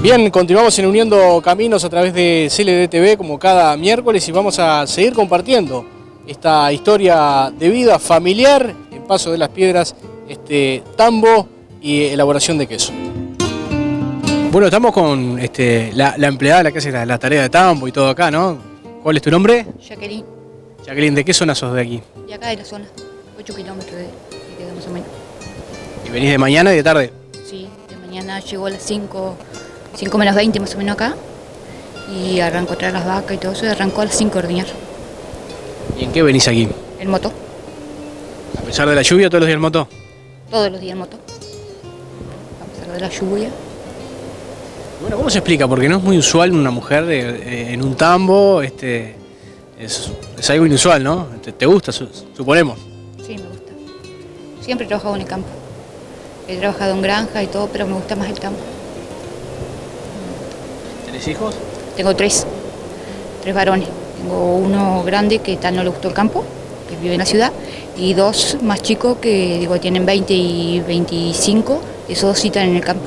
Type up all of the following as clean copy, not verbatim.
Bien, continuamos en Uniendo Caminos a través de CLD TV como cada miércoles y vamos a seguir compartiendo esta historia de vida familiar en Paso de las Piedras, tambo y elaboración de queso. Bueno, estamos con la empleada, la que hace la tarea de tambo y todo acá, ¿no? ¿Cuál es tu nombre? Jacqueline. Jacqueline, ¿de qué zona sos de aquí? De acá de la zona, 8 kilómetros de queda más o menos. ¿Y venís de mañana y de tarde? Sí, de mañana llegó a las 5 menos 20 más o menos acá y arrancó a traer las vacas y todo eso y arrancó a las 5 de ordeñar. ¿Y en qué venís aquí? El moto. ¿A pesar de la lluvia todos los días el moto? Todos los días el moto. A pesar de la lluvia. Bueno, ¿cómo se explica? Porque no es muy usual una mujer en un tambo, es algo inusual, ¿no? ¿Te gusta, suponemos? Sí, me gusta. Siempre he trabajado en el campo. He trabajado en granja y todo, pero me gusta más el campo. ¿Tenés hijos? Tengo tres varones. Tengo uno grande que no le gustó el campo, que vive en la ciudad, y dos más chicos que tienen 20 y 25, esos dos sí están en el campo.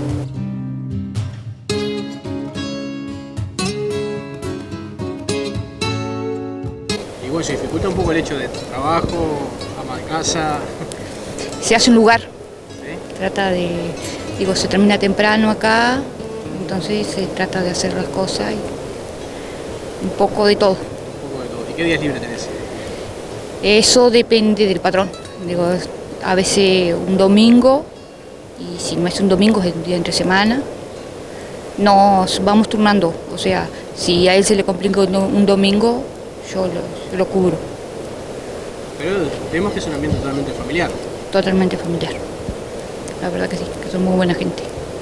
Y bueno, se dificulta un poco el hecho de trabajo, ama de casa. Se hace un lugar. ¿Sí? Trata de, se termina temprano acá, entonces se trata de hacer las cosas y un poco de todo. Un poco de todo. ¿Y qué días libres tenés? Eso depende del patrón. A veces un domingo, y si no es un domingo es un día entre semana. Nos vamos turnando, o sea, si a él se le complica un domingo, yo lo cubro. Pero vemos que es un ambiente totalmente familiar. Totalmente familiar. La verdad que sí, que son muy buena gente.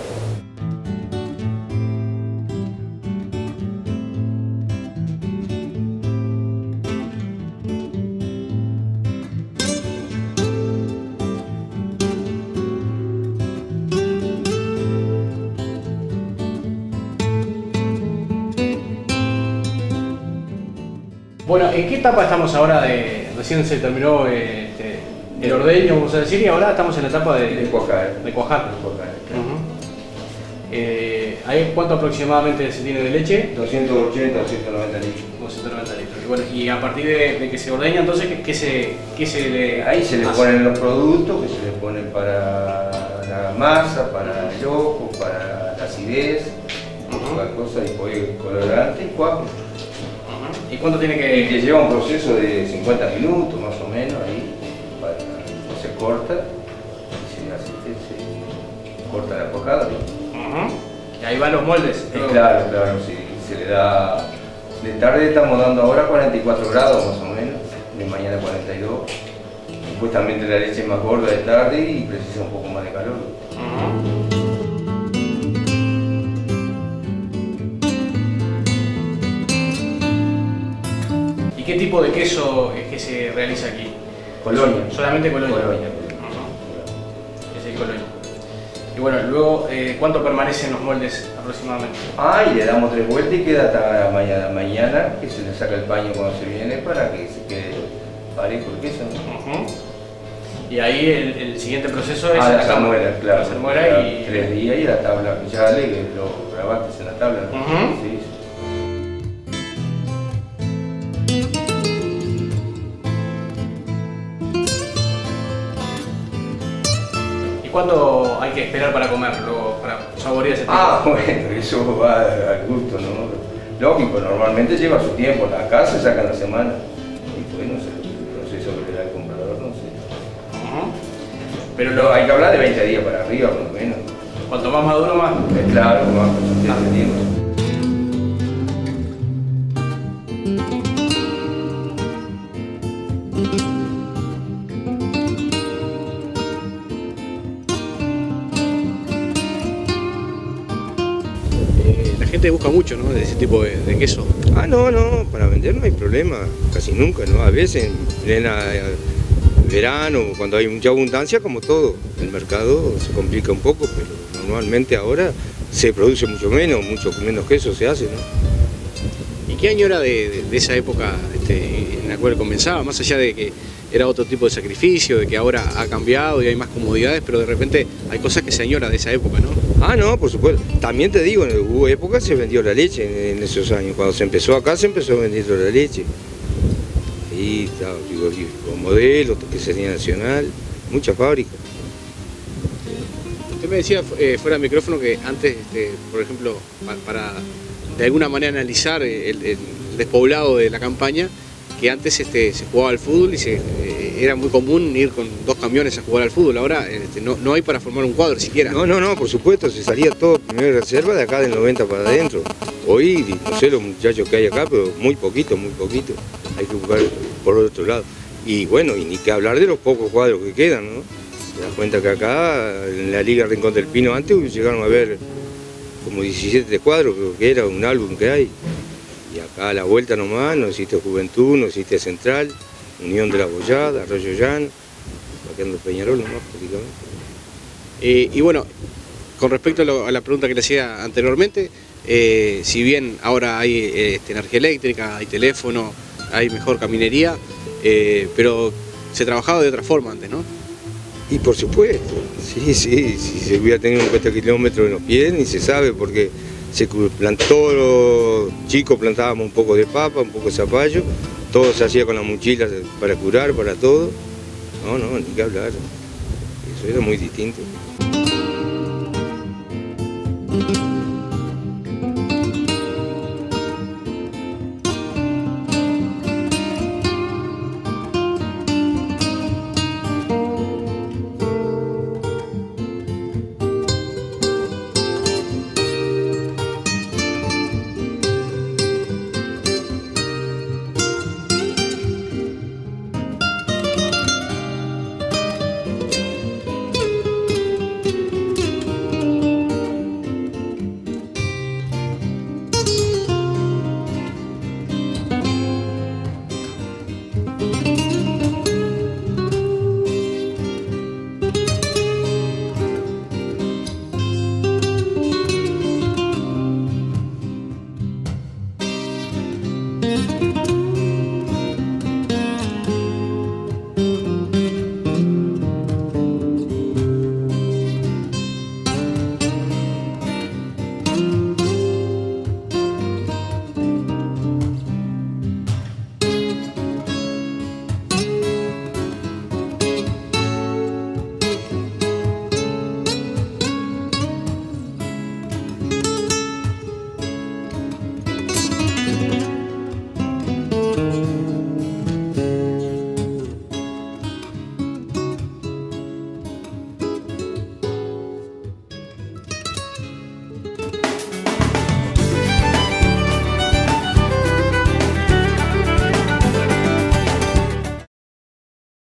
Bueno, ¿en qué etapa estamos ahora? Recién se terminó el ordeño, vamos a decir, y ahora estamos en la etapa de cuajar. De cuajar. ¿Cuánto aproximadamente se tiene de leche? 280 o 190 litros. 290 litros. Y, bueno, y a partir de que se ordeña, entonces, ¿qué se le Ahí se le ponen los productos que se le ponen para la masa, para el ojo, para la acidez, toda cosa, y pollo colorante y cuajo. ¿Y cuánto tiene que...? Y que lleva un proceso de 50 minutos más o menos ahí, se corta y se corta la cuajada. Y ahí van los moldes. Claro, sí, se le da... De tarde estamos dando ahora 44 grados más o menos, de mañana 42. Supuestamente la leche es más gorda de tarde y precisa un poco más de calor. ¿Y qué tipo de queso es que se realiza aquí? Colonia. Solamente Colonia. Es el Colonia. Y bueno, luego, ¿cuánto permanecen los moldes aproximadamente? Y le damos 3 vueltas y queda hasta mañana, que se le saca el paño cuando se viene para que se quede parejo el queso, ¿no? Y ahí el siguiente proceso es la salmuera, claro. La salmuera y... 3 días y la tabla, ya que lo grabaste en la tabla, ¿no? Sí. ¿Cuánto hay que esperar para comerlo, para saborear ese tiempo? Bueno, eso va al gusto, ¿no? Lógico, normalmente lleva su tiempo, la casa se saca en la semana. Y pues no sé, el proceso que le da el comprador, no sé. Pero hay que hablar de 20 días para arriba, por lo menos. Cuanto más maduro, más. Claro, más tiempo. La gente busca mucho, ¿no?, de ese tipo de queso. No, para vender no hay problema, casi nunca, ¿no? A veces en plena verano, cuando hay mucha abundancia, como todo, el mercado se complica un poco, pero normalmente ahora se produce mucho menos queso se hace, ¿no? ¿Y ¿Qué añora de esa época en la cual comenzaba? Más allá de que era otro tipo de sacrificio, de que ahora ha cambiado y hay más comodidades, pero de repente hay cosas que se añora de esa época, ¿no? Ah, no, por supuesto. También te digo, hubo épocas se vendió la leche en esos años. Cuando se empezó acá, se empezó vendiendo la leche. Ahí estaba frigorífico Modelo, Quesería Nacional, muchas fábricas. Usted me decía fuera del micrófono que antes, por ejemplo, para de alguna manera analizar el despoblado de la campaña, que antes se jugaba al fútbol y era muy común ir con 2 camiones a jugar al fútbol. Ahora no hay para formar un cuadro siquiera. No, por supuesto, se salía todo primera reserva de acá del 90 para adentro. Hoy, no sé los muchachos que hay acá, pero muy poquito. Hay que buscar por otro lado. Y bueno, y ni que hablar de los pocos cuadros que quedan, ¿no? Te das cuenta que acá, en la Liga Rincón del Pino, antes llegaron a ver como 17 cuadros, creo que era un álbum que hay. Y acá a la vuelta nomás, no existe Juventud, no existe Central, Unión de la Bollada, Arroyo Llano, va quedando Peñarol nomás prácticamente. Y bueno, con respecto a la pregunta que le hacía anteriormente, si bien ahora hay energía eléctrica, hay teléfono, hay mejor caminería, pero se trabajaba de otra forma antes, ¿no? Y por supuesto, sí, si se hubiera tenido 50 kilómetros en los pies, ni se sabe, porque se plantó, los chicos plantábamos un poco de papa, un poco de zapallo, todo se hacía con las mochilas para curar, para todo. No, ni que hablar, eso era muy distinto.